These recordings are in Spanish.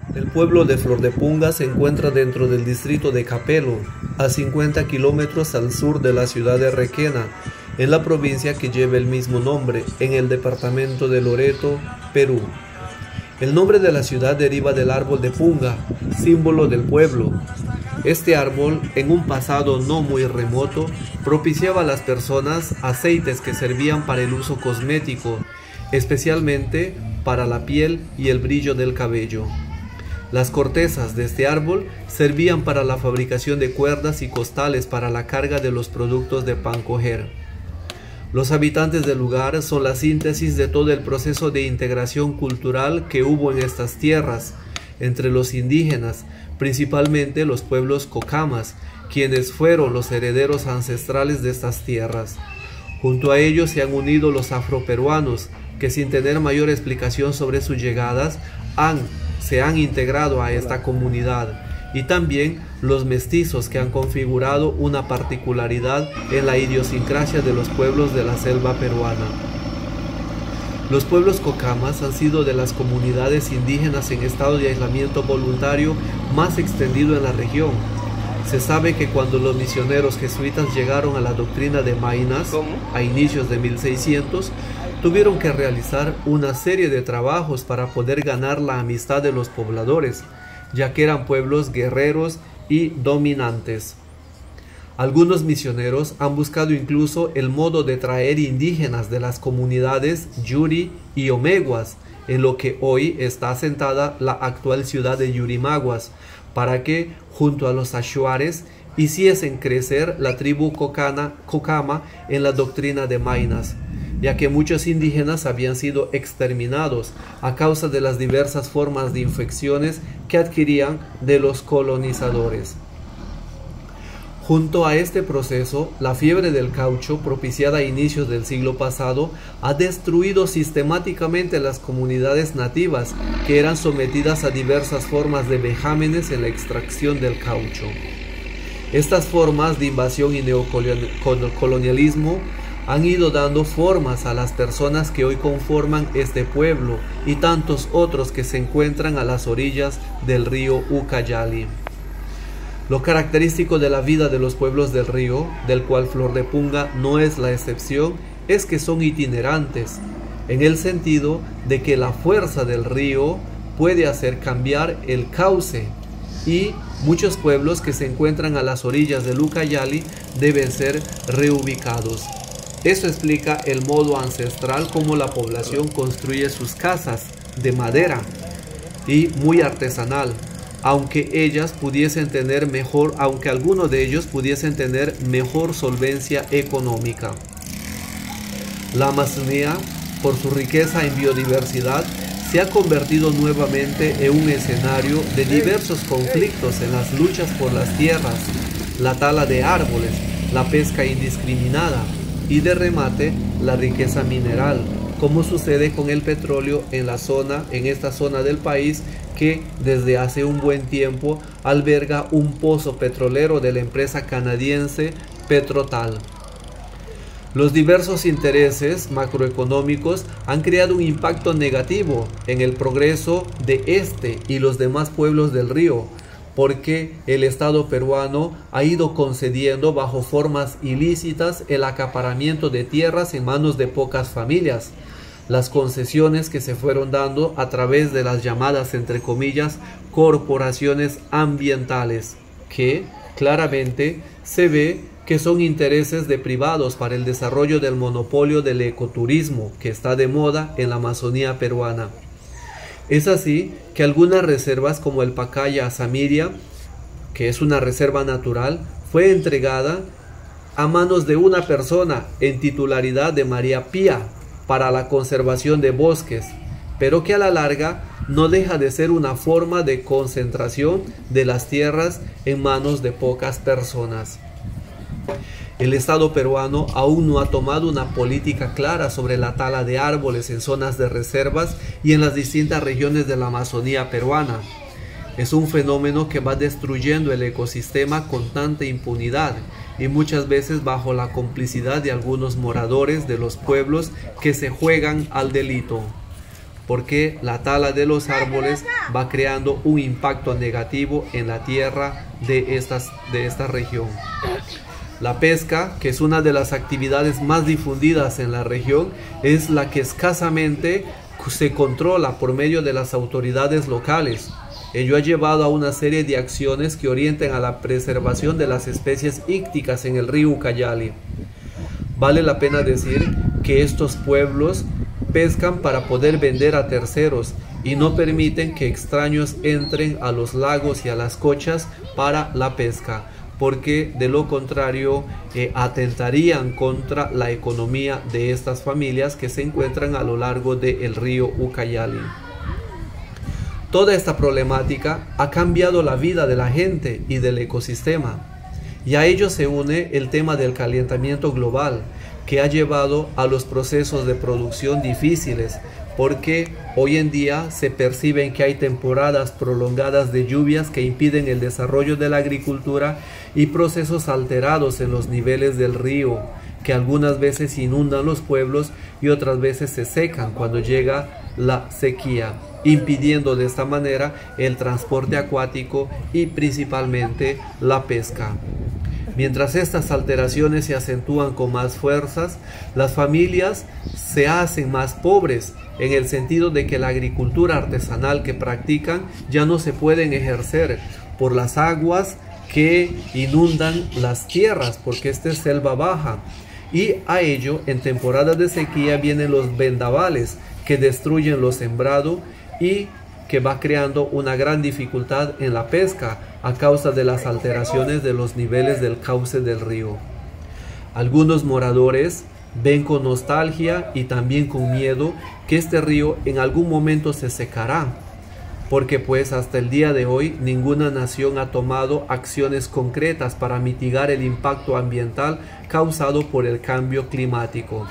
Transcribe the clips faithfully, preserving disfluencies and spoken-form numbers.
El pueblo de Flor de Punga se encuentra dentro del distrito de Capelo, a cincuenta kilómetros al sur de la ciudad de Requena, en la provincia que lleva el mismo nombre, en el departamento de Loreto, Perú. El nombre de la ciudad deriva del árbol de punga, símbolo del pueblo. Este árbol, en un pasado no muy remoto, propiciaba a las personas aceites que servían para el uso cosmético, especialmente para la piel y el brillo del cabello. Las cortezas de este árbol servían para la fabricación de cuerdas y costales para la carga de los productos de pan coger. Los habitantes del lugar son la síntesis de todo el proceso de integración cultural que hubo en estas tierras, entre los indígenas, principalmente los pueblos cocamas, quienes fueron los herederos ancestrales de estas tierras. Junto a ellos se han unido los afroperuanos, que sin tener mayor explicación sobre sus llegadas, han, se han integrado a esta comunidad, y también los mestizos que han configurado una particularidad en la idiosincrasia de los pueblos de la selva peruana. Los pueblos cocamas han sido de las comunidades indígenas en estado de aislamiento voluntario más extendido en la región. Se sabe que cuando los misioneros jesuitas llegaron a la doctrina de Maynas, ¿Cómo? a inicios de mil seiscientos, tuvieron que realizar una serie de trabajos para poder ganar la amistad de los pobladores, ya que eran pueblos guerreros y dominantes. Algunos misioneros han buscado incluso el modo de traer indígenas de las comunidades Yuri y Omeguas, en lo que hoy está asentada la actual ciudad de Yurimaguas, para que, junto a los Ashuares, hiciesen crecer la tribu cocana, cocama en la doctrina de Maynas, ya que muchos indígenas habían sido exterminados a causa de las diversas formas de infecciones que adquirían de los colonizadores. Junto a este proceso, la fiebre del caucho, propiciada a inicios del siglo pasado, ha destruido sistemáticamente las comunidades nativas que eran sometidas a diversas formas de vejámenes en la extracción del caucho. Estas formas de invasión y neocolonialismo han ido dando formas a las personas que hoy conforman este pueblo y tantos otros que se encuentran a las orillas del río Ucayali. Lo característico de la vida de los pueblos del río, del cual Flor de Punga no es la excepción, es que son itinerantes, en el sentido de que la fuerza del río puede hacer cambiar el cauce, y muchos pueblos que se encuentran a las orillas del Ucayali deben ser reubicados. Esto explica el modo ancestral como la población construye sus casas de madera y muy artesanal, aunque ellas pudiesen tener mejor, aunque algunos de ellos pudiesen tener mejor solvencia económica. La Amazonía, por su riqueza en biodiversidad, se ha convertido nuevamente en un escenario de diversos conflictos en las luchas por las tierras, la tala de árboles, la pesca indiscriminada y de remate la riqueza mineral, como sucede con el petróleo en la zona, en esta zona del país que desde hace un buen tiempo alberga un pozo petrolero de la empresa canadiense Petrotal. Los diversos intereses macroeconómicos han creado un impacto negativo en el progreso de este y los demás pueblos del río, porque el Estado peruano ha ido concediendo bajo formas ilícitas el acaparamiento de tierras en manos de pocas familias. Las concesiones que se fueron dando a través de las llamadas, entre comillas, corporaciones ambientales, que claramente se ve que son intereses de privados para el desarrollo del monopolio del ecoturismo que está de moda en la Amazonía peruana. Es así que algunas reservas como el Pacaya Samiria, que es una reserva natural, fue entregada a manos de una persona en titularidad de María Pía para la conservación de bosques, pero que a la larga no deja de ser una forma de concentración de las tierras en manos de pocas personas. El Estado peruano aún no ha tomado una política clara sobre la tala de árboles en zonas de reservas y en las distintas regiones de la Amazonía peruana. Es un fenómeno que va destruyendo el ecosistema con tanta impunidad y muchas veces bajo la complicidad de algunos moradores de los pueblos que se juegan al delito. porque la tala de los árboles va creando un impacto negativo en la tierra de, estas, de esta región. La pesca, que es una de las actividades más difundidas en la región, es la que escasamente se controla por medio de las autoridades locales. Ello ha llevado a una serie de acciones que orientan a la preservación de las especies ícticas en el río Ucayali. Vale la pena decir que estos pueblos pescan para poder vender a terceros y no permiten que extraños entren a los lagos y a las cochas para la pesca, porque de lo contrario eh, atentarían contra la economía de estas familias que se encuentran a lo largo del río Ucayali. Toda esta problemática ha cambiado la vida de la gente y del ecosistema, y a ello se une el tema del calentamiento global, que ha llevado a los procesos de producción difíciles, porque hoy en día se perciben que hay temporadas prolongadas de lluvias que impiden el desarrollo de la agricultura y procesos alterados en los niveles del río, que algunas veces inundan los pueblos y otras veces se secan cuando llega la sequía, impidiendo de esta manera el transporte acuático y principalmente la pesca. Mientras estas alteraciones se acentúan con más fuerzas, las familias se hacen más pobres, en el sentido de que la agricultura artesanal que practican ya no se pueden ejercer por las aguas que inundan las tierras, porque esta es selva baja. Y a ello, en temporadas de sequía vienen los vendavales que destruyen lo sembrado y que va creando una gran dificultad en la pesca a causa de las alteraciones de los niveles del cauce del río. Algunos moradores ven con nostalgia y también con miedo que este río en algún momento se secará, porque pues hasta el día de hoy ninguna nación ha tomado acciones concretas para mitigar el impacto ambiental causado por el cambio climático.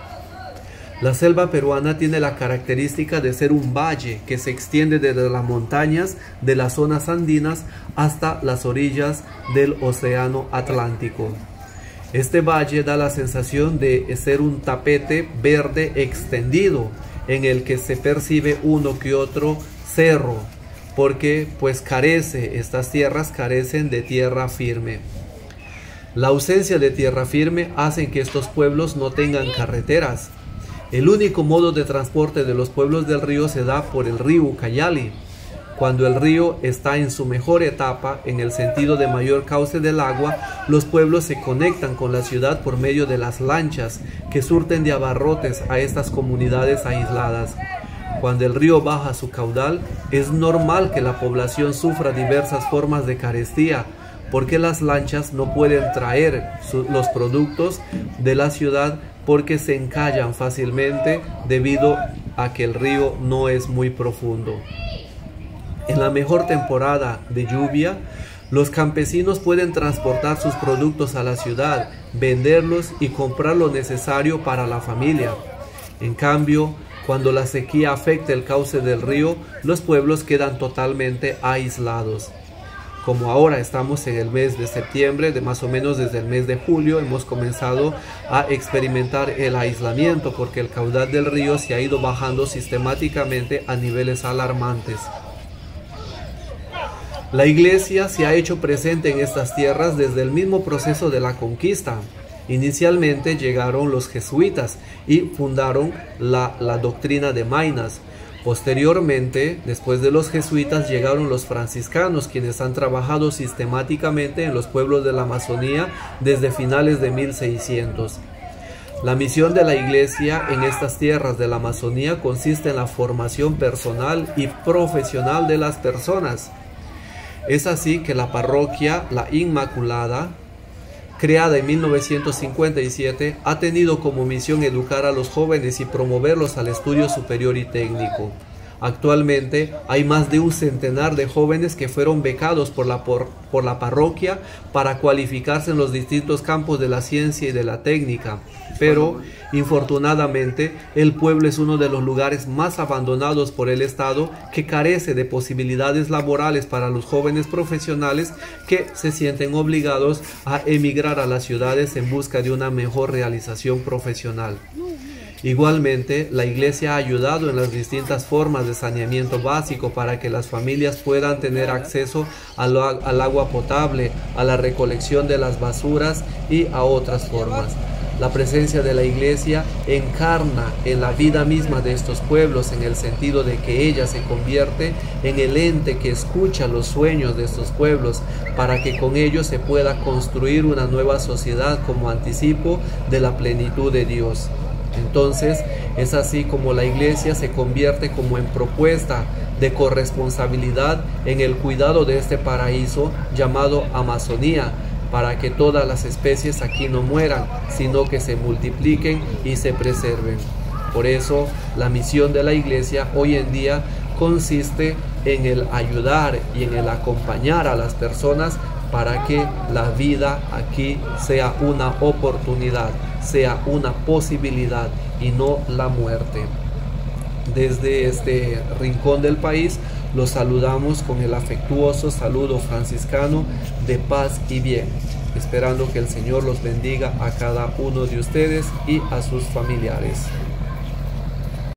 La selva peruana tiene la característica de ser un valle que se extiende desde las montañas de las zonas andinas hasta las orillas del océano Atlántico. Este valle da la sensación de ser un tapete verde extendido en el que se percibe uno que otro cerro, porque pues carece, estas tierras carecen de tierra firme. La ausencia de tierra firme hace que estos pueblos no tengan carreteras. El único modo de transporte de los pueblos del río se da por el río Ucayali. Cuando el río está en su mejor etapa, en el sentido de mayor cauce del agua, los pueblos se conectan con la ciudad por medio de las lanchas que surten de abarrotes a estas comunidades aisladas. Cuando el río baja su caudal, es normal que la población sufra diversas formas de carestía, porque las lanchas no pueden traer su, los productos de la ciudad porque se encallan fácilmente debido a que el río no es muy profundo. En la mejor temporada de lluvia, los campesinos pueden transportar sus productos a la ciudad, venderlos y comprar lo necesario para la familia. En cambio, cuando la sequía afecta el cauce del río, los pueblos quedan totalmente aislados. Como ahora estamos en el mes de septiembre, de más o menos desde el mes de julio, hemos comenzado a experimentar el aislamiento porque el caudal del río se ha ido bajando sistemáticamente a niveles alarmantes. La iglesia se ha hecho presente en estas tierras desde el mismo proceso de la conquista. Inicialmente llegaron los jesuitas y fundaron la, la doctrina de Maynas. Posteriormente, después de los jesuitas, llegaron los franciscanos, quienes han trabajado sistemáticamente en los pueblos de la Amazonía desde finales de mil seiscientos. La misión de la iglesia en estas tierras de la Amazonía consiste en la formación personal y profesional de las personas. Es así que la parroquia La Inmaculada, creada en mil novecientos cincuenta y siete, ha tenido como misión educar a los jóvenes y promoverlos al estudio superior y técnico. Actualmente hay más de un centenar de jóvenes que fueron becados por la, por, por la parroquia para cualificarse en los distintos campos de la ciencia y de la técnica. Pero, infortunadamente, el pueblo es uno de los lugares más abandonados por el Estado, que carece de posibilidades laborales para los jóvenes profesionales que se sienten obligados a emigrar a las ciudades en busca de una mejor realización profesional. Igualmente, la Iglesia ha ayudado en las distintas formas de saneamiento básico para que las familias puedan tener acceso al, al agua potable, a la recolección de las basuras y a otras formas. La presencia de la Iglesia encarna en la vida misma de estos pueblos, en el sentido de que ella se convierte en el ente que escucha los sueños de estos pueblos, para que con ellos se pueda construir una nueva sociedad como anticipo de la plenitud de Dios. Entonces, es así como la Iglesia se convierte como en propuesta de corresponsabilidad en el cuidado de este paraíso llamado Amazonía, para que todas las especies aquí no mueran, sino que se multipliquen y se preserven. Por eso, la misión de la Iglesia hoy en día consiste en el ayudar y en el acompañar a las personas para que la vida aquí sea una oportunidad, sea una posibilidad y no la muerte. Desde este rincón del país los saludamos con el afectuoso saludo franciscano de paz y bien, esperando que el Señor los bendiga a cada uno de ustedes y a sus familiares.